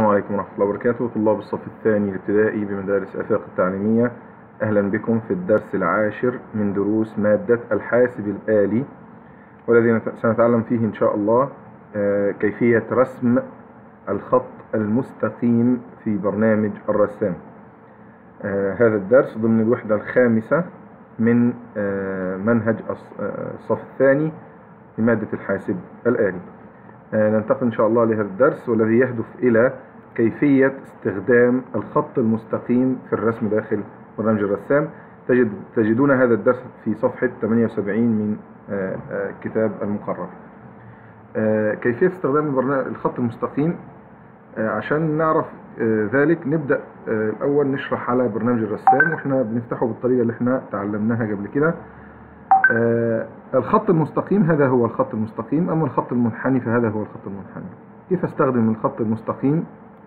السلام عليكم ورحمة الله وبركاته. طلاب الصف الثاني الابتدائي بمدارس آفاق التعليمية، أهلا بكم في الدرس العاشر من دروس مادة الحاسب الآلي، والذي سنتعلم فيه إن شاء الله كيفية رسم الخط المستقيم في برنامج الرسام. هذا الدرس ضمن الوحدة الخامسة من منهج الصف الثاني لمادة الحاسب الآلي. ننتقل إن شاء الله لهذا الدرس والذي يهدف إلى كيفية استخدام الخط المستقيم في الرسم داخل برنامج الرسام. تجدون هذا الدرس في صفحة 78 من كتاب المقرر. كيفية استخدام الخط المستقيم. عشان نعرف ذلك نبدأ الأول نشرح على برنامج الرسام، وإحنا بنفتحه بالطريقة اللي إحنا تعلمناها قبل كده. الخط المستقيم هذا هو الخط المستقيم، أما الخط المنحني فهذا هو الخط المنحني. كيف استخدم الخط المستقيم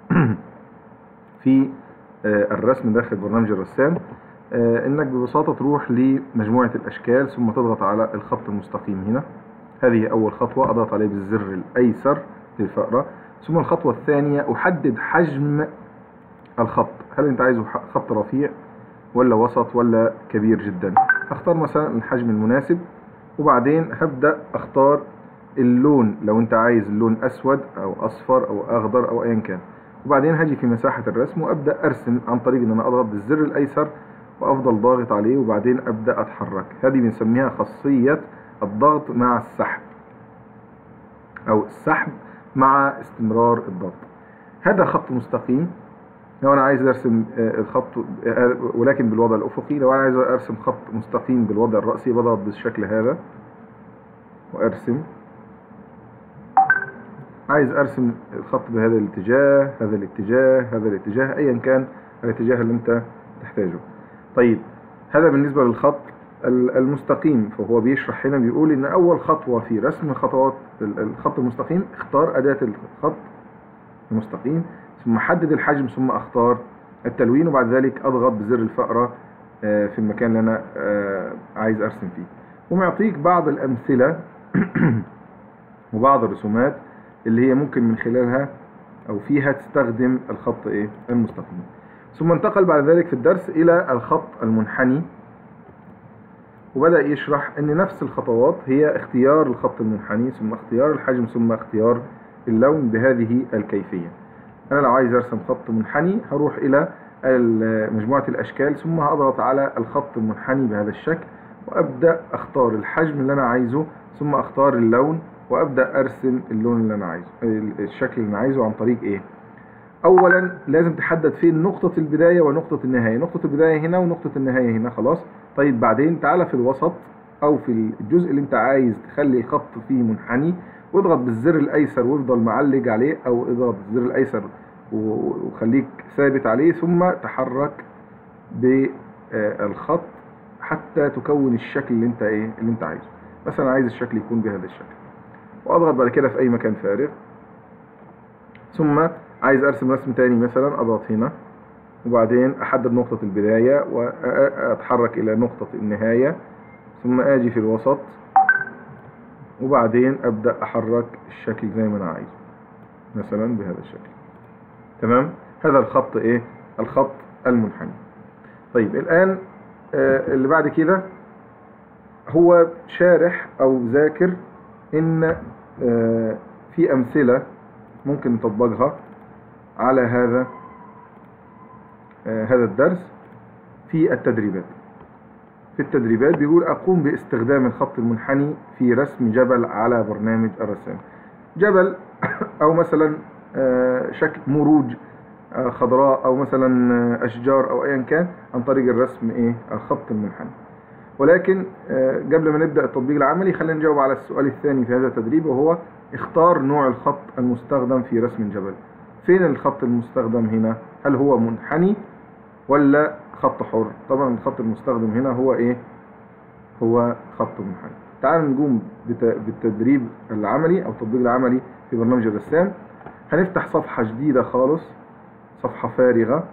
في الرسم داخل برنامج الرسام؟ انك ببساطة تروح لمجموعة الاشكال ثم تضغط على الخط المستقيم هنا. هذه اول خطوة، اضغط عليه بالزر الايسر للفأرة. ثم الخطوة الثانية احدد حجم الخط، هل انت عايزه خط رفيع ولا وسط ولا كبير جدا. هختار مثلا الحجم المناسب، وبعدين هبدأ اختار اللون، لو انت عايز اللون اسود او اصفر او اخضر او ايا كان. وبعدين هاجي في مساحة الرسم وابدأ ارسم عن طريق ان انا اضغط بالزر الايسر وافضل ضاغط عليه، وبعدين ابدأ اتحرك. هذه بنسميها خاصية الضغط مع السحب، او السحب مع استمرار الضغط. هذا خط مستقيم. لو انا عايز ارسم الخط ولكن بالوضع الافقي، لو انا عايز ارسم خط مستقيم بالوضع الرأسي بضغط بالشكل هذا وارسم. عايز ارسم الخط بهذا الاتجاه، هذا الاتجاه، هذا الاتجاه، ايا كان الاتجاه اللي انت تحتاجه. طيب هذا بالنسبة للخط المستقيم، فهو بيشرح هنا بيقول ان اول خطوة في رسم خطوات الخط المستقيم اختار اداة الخط المستقيم، ثم حدد الحجم، ثم اختار التلوين، وبعد ذلك اضغط بزر الفأرة في المكان اللي انا عايز ارسم فيه. ومعطيك بعض الامثلة وبعض الرسومات اللي هي ممكن من خلالها او فيها تستخدم الخط المستقيم. ثم انتقل بعد ذلك في الدرس الى الخط المنحني، وبدأ يشرح ان نفس الخطوات هي اختيار الخط المنحني ثم اختيار الحجم ثم اختيار اللون بهذه الكيفية. انا لو عايز ارسم خط منحني هروح الى مجموعة الاشكال ثم هضغط على الخط المنحني بهذا الشكل، وابدأ اختار الحجم اللي انا عايزه ثم اختار اللون، وابدأ ارسم اللون اللي انا عايزه، الشكل اللي انا عايزه. عن طريق اولا لازم تحدد فين نقطة البداية ونقطة النهاية. نقطة البداية هنا ونقطة النهاية هنا، خلاص. طيب بعدين تعالى في الوسط او في الجزء اللي انت عايز تخلي خط فيه منحني، واضغط بالزر الايسر وافضل معلق عليه، او اضغط بالزر الايسر وخليك ثابت عليه، ثم تحرك بالخط حتى تكون الشكل اللي انت عايزه. مثلا عايز الشكل يكون بهذا الشكل، واضغط بعد كده في اي مكان فارغ. ثم عايز ارسم رسم تاني، مثلا اضغط هنا وبعدين احدد نقطة البداية واتحرك الى نقطة النهاية، ثم اجي في الوسط وبعدين ابدأ احرك الشكل زي ما انا عايزه، مثلا بهذا الشكل. تمام. هذا الخط الخط المنحني. طيب الان اللي بعد كده هو شارح او ذاكر ان في امثلة ممكن نطبقها على هذا الدرس في التدريبات. في التدريبات بيقول اقوم باستخدام الخط المنحني في رسم جبل على برنامج الرسام. جبل او مثلا شكل مروج خضراء، او مثلا اشجار، او ايا كان، عن طريق الرسم الخط المنحني. ولكن قبل ما نبدأ التطبيق العملي خلينا نجاوب على السؤال الثاني في هذا التدريب، وهو اختار نوع الخط المستخدم في رسم الجبل. فين الخط المستخدم هنا؟ هل هو منحني ولا خط حر؟ طبعا الخط المستخدم هنا هو خط منحني. تعالوا نقوم بالتدريب العملي او التطبيق العملي في برنامج الرسام. هنفتح صفحة جديدة خالص، صفحة فارغة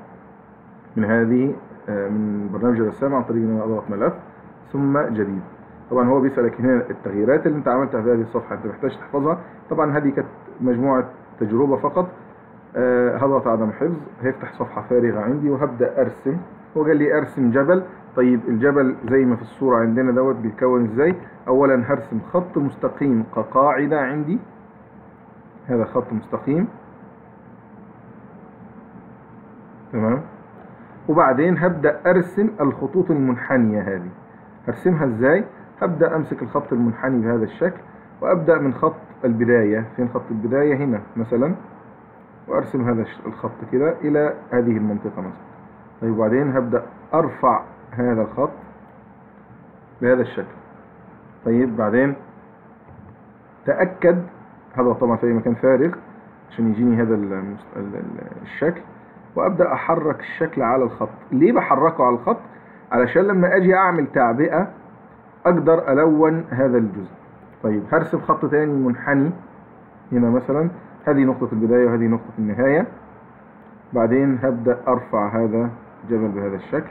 من برنامج الرسام، عن طريق ان انا اضغط ملف ثم جديد. طبعا هو بيسألك هنا التغييرات اللي انت عملتها في هذه الصفحة انت محتاج تحفظها. طبعا هذه كانت مجموعة تجربة فقط، هضغط على عدم حفظ، هيفتح صفحة فارغة عندي وهبدأ أرسم. هو قال لي أرسم جبل. طيب الجبل زي ما في الصورة عندنا دوت بيتكون ازاي؟ أولا هرسم خط مستقيم كقاعدة عندي، هذا خط مستقيم تمام. وبعدين هبدأ أرسم الخطوط المنحنية هذه. هرسمها ازاي؟ هبدأ أمسك الخط المنحني بهذا الشكل وأبدأ من خط البداية. فين خط البداية؟ هنا مثلا، وأرسم هذا الخط كده إلى هذه المنطقة مثلا. طيب وبعدين هبدأ أرفع هذا الخط بهذا الشكل. طيب بعدين تأكد، هذا طبعا في أي مكان فارغ عشان يجيني هذا الشكل، وأبدأ أحرك الشكل على الخط. ليه بحركه على الخط؟ علشان لما أجي أعمل تعبئة أقدر ألون هذا الجزء. طيب هرسم خط تاني منحني هنا مثلا، هذه نقطة البداية وهذه نقطة النهاية. بعدين هبدأ أرفع هذا الجبل بهذا الشكل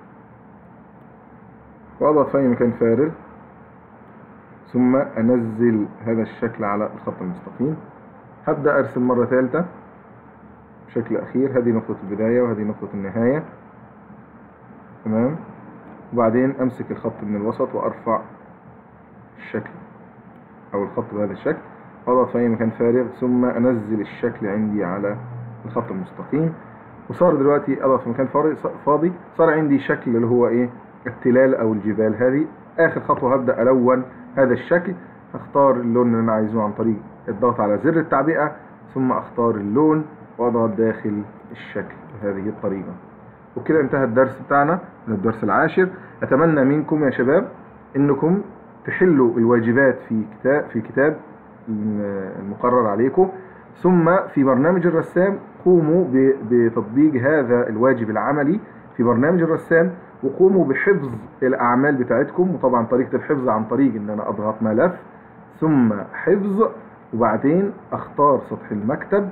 وأضغط في أي مكان فارغ، ثم أنزل هذا الشكل على الخط المستقيم. هبدأ أرسم مرة ثالثة بشكل أخير، هذه نقطة البداية وهذه نقطة النهاية تمام. وبعدين أمسك الخط من الوسط وأرفع الشكل أو الخط بهذا الشكل، أضغط في أي مكان فارغ، ثم أنزل الشكل عندي على الخط المستقيم. وصار دلوقتي أضغط في مكان فاضي، صار عندي شكل اللي هو إيه؟ التلال أو الجبال. هذه آخر خطوة، هبدأ ألون هذا الشكل. هختار اللون اللي أنا عايزه عن طريق الضغط على زر التعبئة، ثم أختار اللون وأضغط داخل الشكل بهذه الطريقة. وكده انتهى الدرس بتاعنا من الدرس العاشر. أتمنى منكم يا شباب إنكم تحلوا الواجبات في كتاب المقرر عليكم، ثم في برنامج الرسام قوموا بتطبيق هذا الواجب العملي في برنامج الرسام، وقوموا بحفظ الأعمال بتاعتكم. وطبعا طريقة الحفظ عن طريق إن أنا أضغط ملف ثم حفظ، وبعدين أختار سطح المكتب،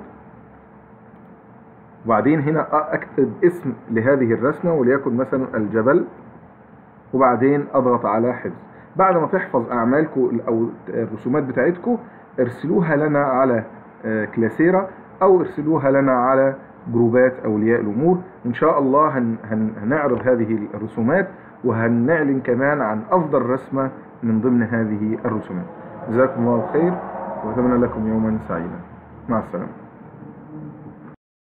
وبعدين هنا أكتب اسم لهذه الرسمة وليكن مثلا الجبل، وبعدين أضغط على حفظ. بعد ما تحفظ أعمالكم أو الرسومات بتاعتكم ارسلوها لنا على كلاسيرا أو ارسلوها لنا على جروبات أولياء الأمور. إن شاء الله هنعرض هذه الرسومات وهنعلن كمان عن أفضل رسمة من ضمن هذه الرسومات. جزاكم الله خير وأتمنى لكم يوما سعيدا. مع السلامة.